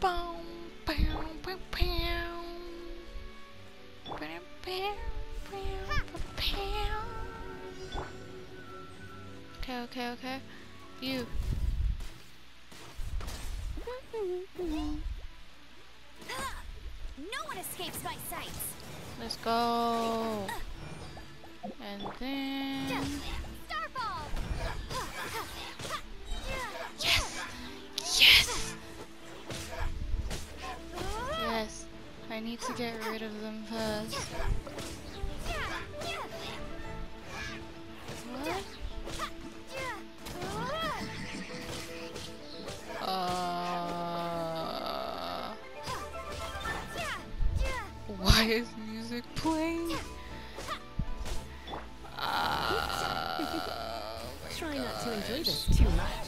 Boom, pow, pow, pow. Pow, pow, pow, pow. Okay, okay, okay. You. No one escapes my sights. Let's go. And then... Starball. Yes! Yes! Yes. I need to get rid of them first. What? Why is music playing? Try not to enjoy this too much.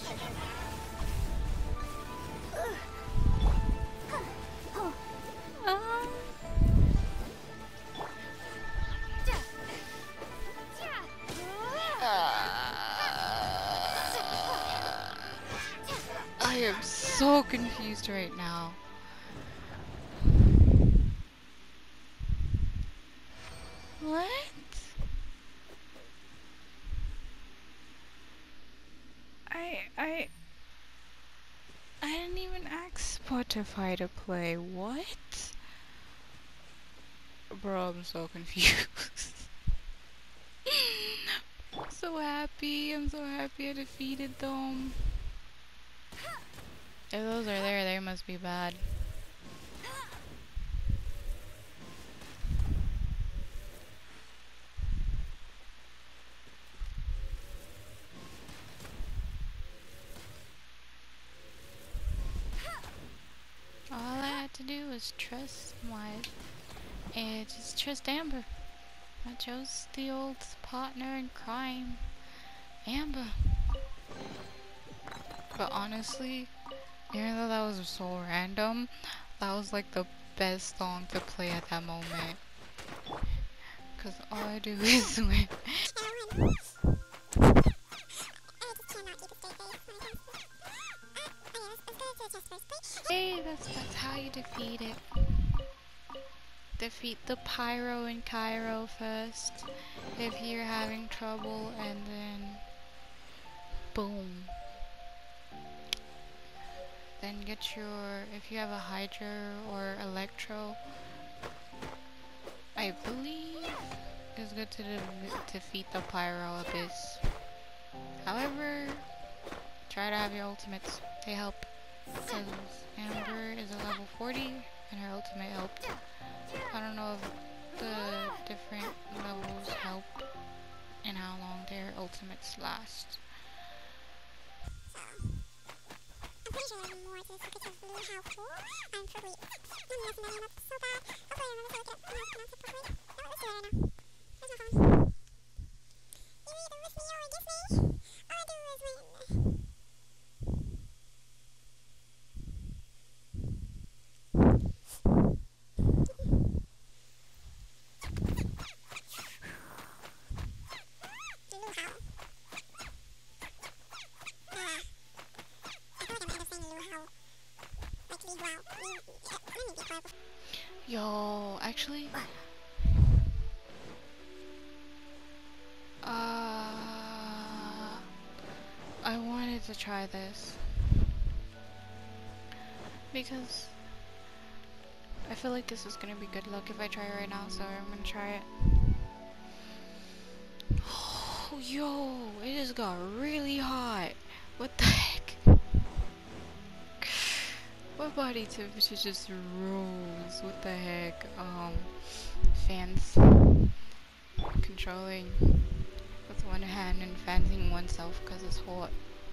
I am so confused right now. What? I didn't even ask Spotify to play. What? Bro, I'm so confused. I'm so happy. I'm so happy I defeated them. If those are there, they must be bad. All I had to do was trust just trust Amber. I chose the old partner in crime, Amber. But honestly, even though that was so random, that was like the best song to play at that moment. Cause all I do is win. Hey, that's how you defeat it. Defeat the Pyro in Cairo first, if you're having trouble, and then boom. Then get your, if you have a Hydra or Electro, I believe it's good to defeat the Pyro Abyss. However, try to have your ultimates, they help. Because Amber is a level 40 and her ultimate helped. I don't know if the different levels help and how long their ultimates last. I'm pretty sure there's more to this because of Blue How Cool. I'm probably not so bad. Hopefully I remember to get pronounce it properly. No, let's do it right now. Where's my phone? You either with me or against me. All I do is win. Blue How. I feel like I'm saying Blue How. Like Lee Wow. Let me be quiet. Yo, actually, I wanted to try this because I feel like this is gonna be good luck if I try it right now, so I'm gonna try it. Oh, yo, it just got really hot. What the heck? My body temperature just rose. What the heck? Fans. Controlling with one hand and fanning oneself because it's hot.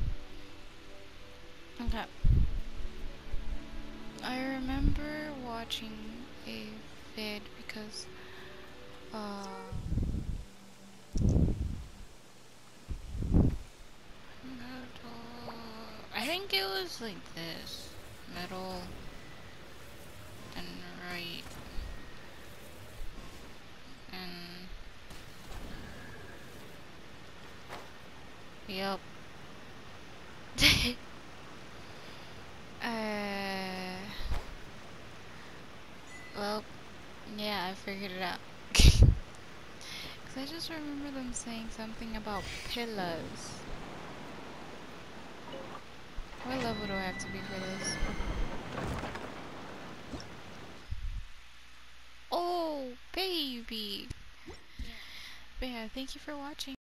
Okay. I remember watching a vid because I think it was like this. Middle and right and yep. Yeah, I figured it out. Because I just remember them saying something about pillows. What level do I have to be for this? Oh, baby! But yeah, thank you for watching.